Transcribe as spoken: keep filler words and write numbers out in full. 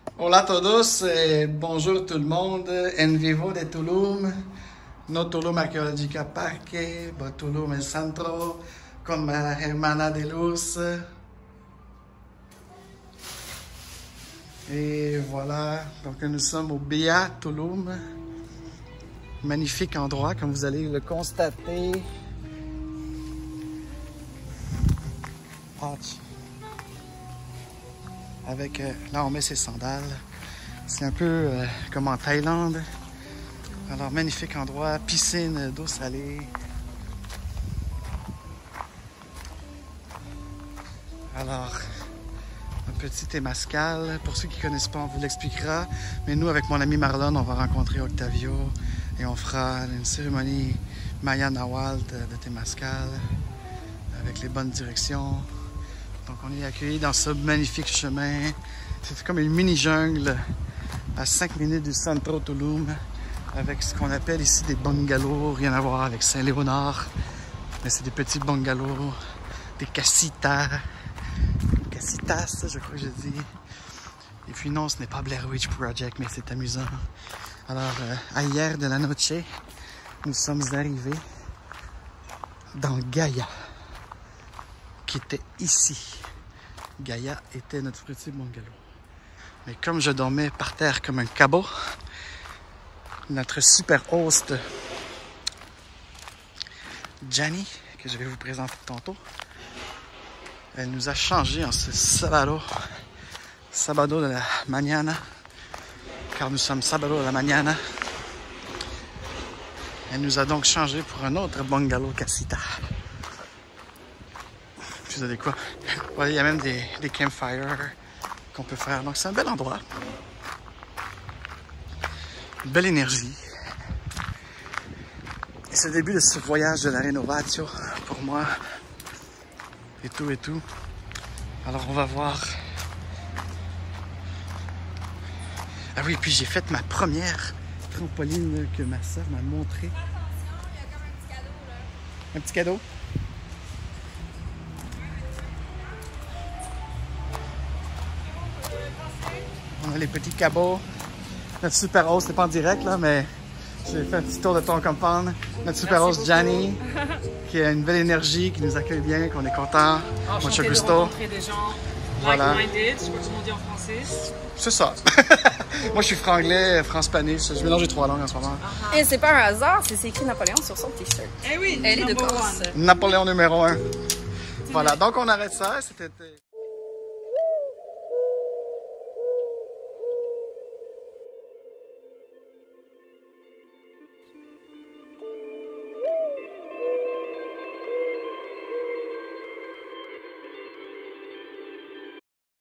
Hola a todos, eh, bonjour tout le monde, en vivo de Tulum, no Tulum Arqueológica Parque, but Tulum el centro, con ma hermana de luz. Et voilà, donc nous sommes au Bia Tulum, magnifique endroit comme vous allez le constater. Ouch. Avec, euh, là on met ses sandales, c'est un peu euh, comme en Thaïlande. Alors magnifique endroit, piscine d'eau salée. Alors un petit temazcal, pour ceux qui ne connaissent pas on vous l'expliquera, mais nous avec mon ami Marlon on va rencontrer Octavio et on fera une cérémonie Maya Nahuatl de, de temazcal avec les bonnes directions. Donc on est accueillis dans ce magnifique chemin. C'est comme une mini-jungle à cinq minutes du centro Tulum, avec ce qu'on appelle ici des bungalows, rien à voir avec Saint-Léonard, mais c'est des petits bungalows, des casitas, casitas, je crois que je dis. Et puis non, ce n'est pas Blair Witch Project, mais c'est amusant. Alors, euh, à hier de la noche, nous sommes arrivés dans Gaïa, qui était ici. Gaïa était notre petit bungalow. Mais comme je dormais par terre comme un cabot, notre super host, Gianni, que je vais vous présenter tantôt, elle nous a changé en ce sabado, sabado de la mañana, car nous sommes sabado de la mañana. Elle nous a donc changé pour un autre bungalow casita. Vous savez quoi? Voilà, il y a même des, des campfires qu'on peut faire. Donc c'est un bel endroit. Une belle énergie. Et c'est le début de ce voyage de la Renovatio pour moi. Et tout et tout. Alors on va voir. Ah oui, puis j'ai fait ma première trampoline que ma soeur m'a montré. Un petit cadeau? On a les petits cabots. Notre super host, c'est pas en direct là, mais j'ai fait un petit tour de ton compound. Notre super Merci host beaucoup. Gianni, qui a une belle énergie, qui nous accueille bien, qu'on est content. Enchanté de Gusto. rencontrer des gens Voilà. like-minded, je crois que tout le monde dit en français. C'est ça. Moi, je suis franglais, france-spanish. Je mélange les trois langues en ce moment. Et c'est pas un hasard, c'est écrit Napoléon sur son t-shirt. Eh oui, Elle est de number Corse. one. Napoléon numéro un. Voilà, donc on arrête ça. C'était...